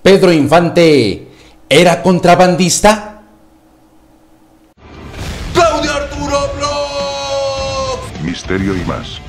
¿Pedro Infante era contrabandista? ¡Claudio Arturo Vlogs! Misterio y más.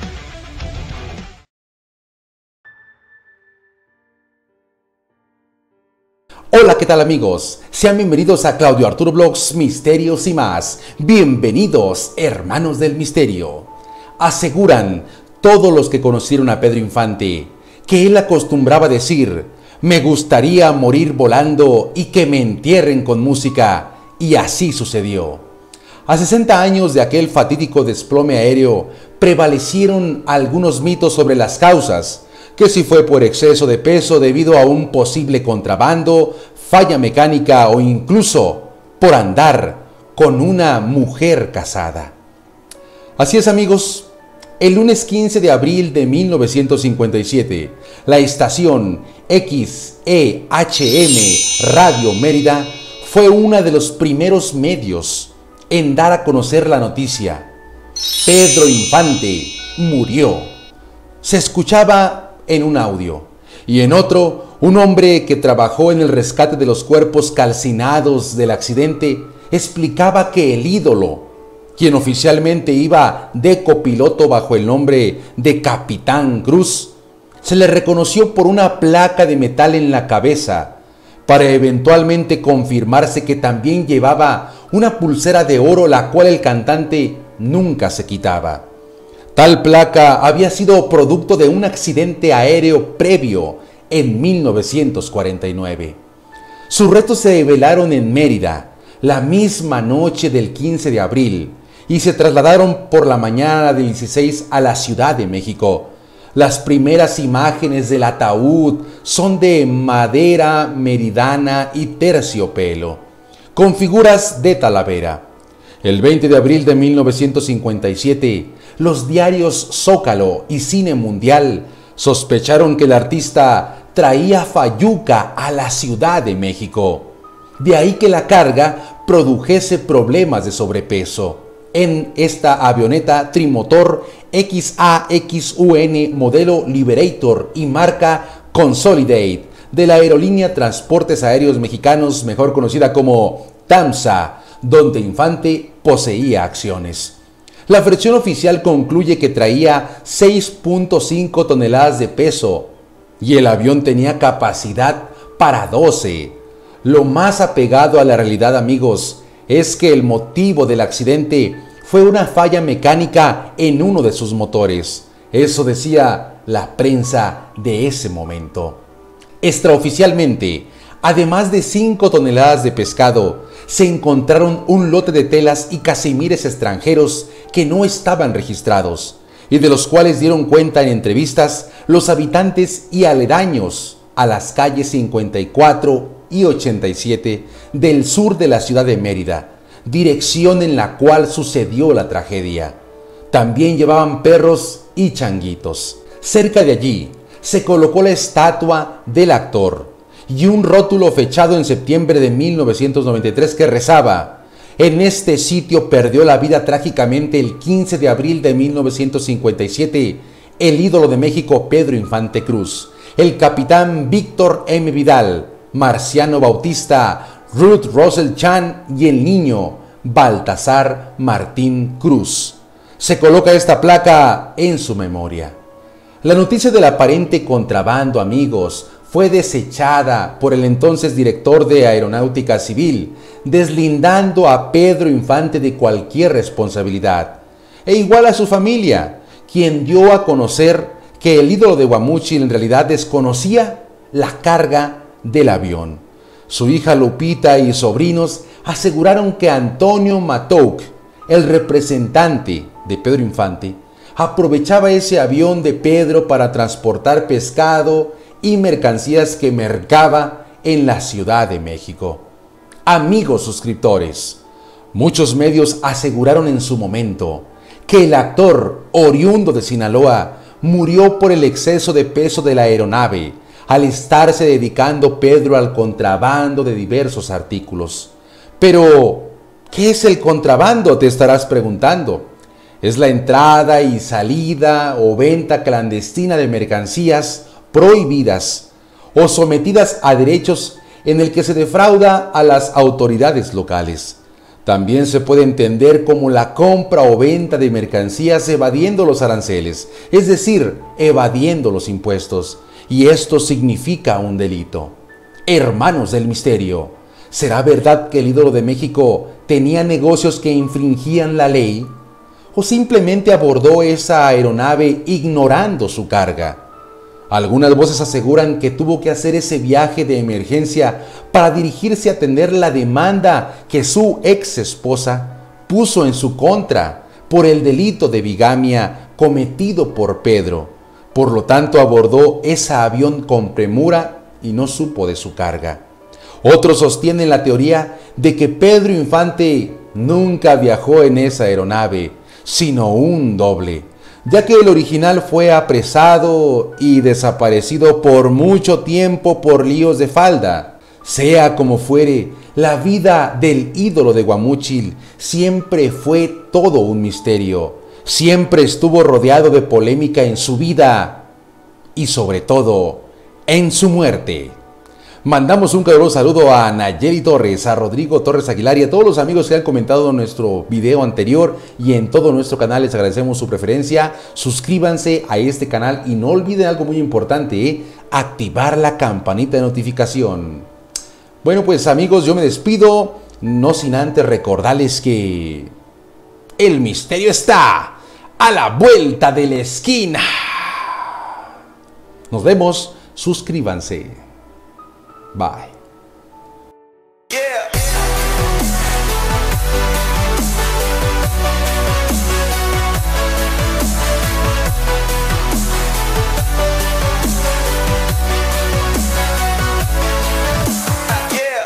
Hola, ¿qué tal amigos? Sean bienvenidos a Claudio Arturo Vlogs, Misterios y más. Bienvenidos, hermanos del misterio. Aseguran todos los que conocieron a Pedro Infante que él acostumbraba decir: me gustaría morir volando y que me entierren con música, y así sucedió. A 60 años de aquel fatídico desplome aéreo, prevalecieron algunos mitos sobre las causas, que si fue por exceso de peso debido a un posible contrabando, falla mecánica o incluso por andar con una mujer casada. Así es amigos, el lunes 15 de abril de 1957, la estación XEHM Radio Mérida fue uno de los primeros medios en dar a conocer la noticia: Pedro Infante murió. Se escuchaba en un audio, y en otro, un hombre que trabajó en el rescate de los cuerpos calcinados del accidente explicaba que el ídolo, quien oficialmente iba de copiloto bajo el nombre de Capitán Cruz, se le reconoció por una placa de metal en la cabeza, para eventualmente confirmarse que también llevaba una pulsera de oro, la cual el cantante nunca se quitaba. Tal placa había sido producto de un accidente aéreo previo en 1949. Sus restos se velaron en Mérida la misma noche del 15 de abril y se trasladaron por la mañana del 16 a la Ciudad de México. Las primeras imágenes del ataúd son de madera meridana y terciopelo, con figuras de talavera. El 20 de abril de 1957, los diarios Zócalo y Cine Mundial sospecharon que el artista traía fayuca a la Ciudad de México. De ahí que la carga produjese problemas de sobrepeso. En esta avioneta trimotor XAXUN modelo Liberator y marca Consolidate de la aerolínea Transportes Aéreos Mexicanos, mejor conocida como TAMSA, donde Infante poseía acciones. La versión oficial concluye que traía 6.5 toneladas de peso y el avión tenía capacidad para 12. Lo más apegado a la realidad, amigos, es que el motivo del accidente fue una falla mecánica en uno de sus motores. Eso decía la prensa de ese momento. Extraoficialmente, además de 5 toneladas de pescado, se encontraron un lote de telas y casimires extranjeros que no estaban registrados y de los cuales dieron cuenta en entrevistas los habitantes y aledaños a las calles 54 y 87 del sur de la ciudad de Mérida, dirección en la cual sucedió la tragedia. También llevaban perros y changuitos. Cerca de allí se colocó la estatua del actor y un rótulo fechado en septiembre de 1993 que rezaba: en este sitio perdió la vida trágicamente el 15 de abril de 1957 el ídolo de México Pedro Infante Cruz, el capitán Víctor M. Vidal, Marciano Bautista, Ruth Rosell Chan y el niño Baltasar Martín Cruz. Se coloca esta placa en su memoria. La noticia del aparente contrabando, amigos, fue desechada por el entonces director de Aeronáutica Civil, deslindando a Pedro Infante de cualquier responsabilidad, e igual a su familia, quien dio a conocer que el ídolo de Guamúchil en realidad desconocía la carga del avión. Su hija Lupita y sobrinos aseguraron que Antonio Matouk, el representante de Pedro Infante, aprovechaba ese avión de Pedro para transportar pescado y mercancías que mercaba en la Ciudad de México. Amigos suscriptores, muchos medios aseguraron en su momento que el actor oriundo de Sinaloa murió por el exceso de peso de la aeronave al estarse dedicando Pedro al contrabando de diversos artículos. Pero, ¿qué es el contrabando?, te estarás preguntando. Es la entrada y salida o venta clandestina de mercancías prohibidas o sometidas a derechos en el que se defrauda a las autoridades locales. También se puede entender como la compra o venta de mercancías evadiendo los aranceles, es decir, evadiendo los impuestos, y esto significa un delito. Hermanos del misterio, ¿será verdad que el ídolo de México tenía negocios que infringían la ley? ¿O simplemente abordó esa aeronave ignorando su carga? Algunas voces aseguran que tuvo que hacer ese viaje de emergencia para dirigirse a atender la demanda que su ex esposa puso en su contra por el delito de bigamia cometido por Pedro. Por lo tanto, abordó ese avión con premura y no supo de su carga. Otros sostienen la teoría de que Pedro Infante nunca viajó en esa aeronave, sino un doble, ya que el original fue apresado y desaparecido por mucho tiempo por líos de falda. Sea como fuere, la vida del ídolo de Guamúchil siempre fue todo un misterio. Siempre estuvo rodeado de polémica en su vida y sobre todo en su muerte. Mandamos un caluroso saludo a Nayeli Torres, a Rodrigo Torres Aguilar y a todos los amigos que han comentado en nuestro video anterior y en todo nuestro canal. Les agradecemos su preferencia. Suscríbanse a este canal y no olviden algo muy importante, activar la campanita de notificación. Bueno, pues amigos, yo me despido, no sin antes recordarles que el misterio está a la vuelta de la esquina. Nos vemos, suscríbanse. Bye.